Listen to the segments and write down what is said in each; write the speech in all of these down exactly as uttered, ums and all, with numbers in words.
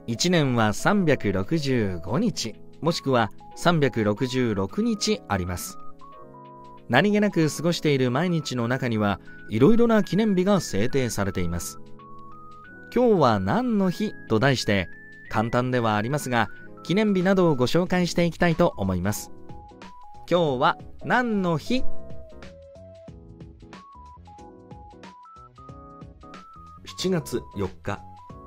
いちねんはさんびゃくろくじゅうごにち、もしくはさんびゃくろくじゅうろくにちあります。何気なく過ごしている毎日の中にはいろいろな記念日が制定されています。今日は何の日と題して簡単ではありますが、記念日などをご紹介していきたいと思います。今日は何の日？ しちがつよっか、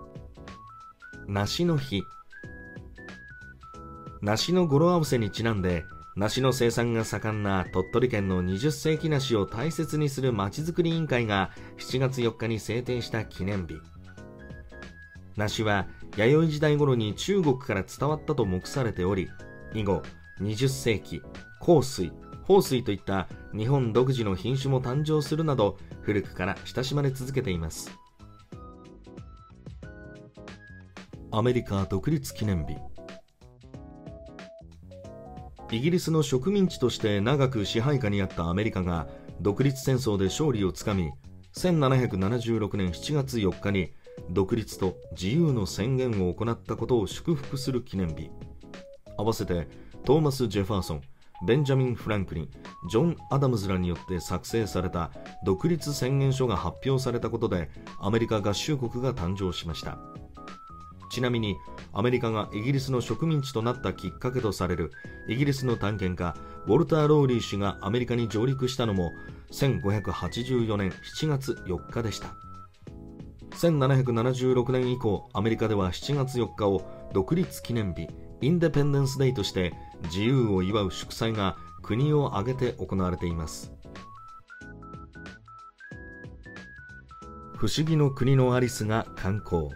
梨の日。梨の語呂合わせにちなんで、梨の生産が盛んな鳥取県のにじゅっせいき梨を大切にするまちづくり委員会がしちがつよっかに制定した記念日。梨は弥生時代頃に中国から伝わったと目されており、以後にじゅっせいき、幸水、豊水といった日本独自の品種も誕生するなど、古くから親しまれ続けています。アメリカ独立記念日。イギリスの植民地として長く支配下にあったアメリカが独立戦争で勝利をつかみ、せんななひゃくななじゅうろくねんしちがつよっかに独立と自由の宣言を行ったことを祝福する記念日。合わせてトーマス・ジェファーソン、ベンジャミン・フランクリン、ジョン・アダムズらによって作成された独立宣言書が発表されたことで、アメリカ合衆国が誕生しました。ちなみにアメリカがイギリスの植民地となったきっかけとされるイギリスの探検家ウォルター・ローリー氏がアメリカに上陸したのもせんごひゃくはちじゅうよねんしちがつよっかでした。せんななひゃくななじゅうろくねん以降、アメリカではしちがつよっかを独立記念日、インデペンデンスデイとして自由を祝う祝祭が国を挙げて行われています。不思議の国のアリスが刊行。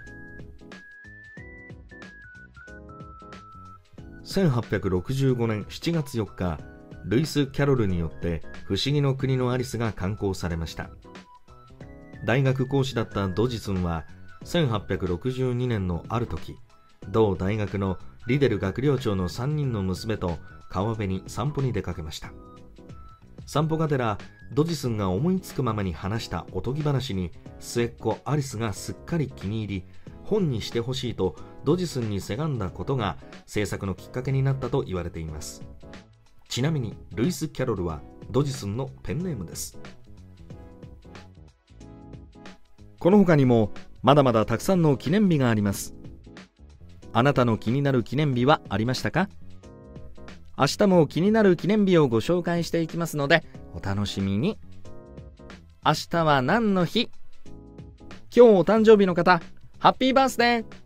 せんはっぴゃくろくじゅうごねんしちがつよっか、ルイス・キャロルによって不思議の国のアリスが刊行されました。大学講師だったドジスンはせんはっぴゃくろくじゅうにねんのある時、同大学のリデル学寮長のさんにんの娘と川辺に散歩に出かけました。散歩がてらドジスンが思いつくままに話したおとぎ話に末っ子アリスがすっかり気に入り、本にしてほしいとドジスンにせがんだことが制作のきっかけになったと言われています。ちなみにルイス・キャロルはドジスンのペンネームです。 この他にもまだまだたくさんの記念日があります。あなたの気になる記念日はありましたか？明日も気になる記念日をご紹介していきますのでお楽しみに。明日は何の日？今日お誕生日の方、ハッピーバースデー！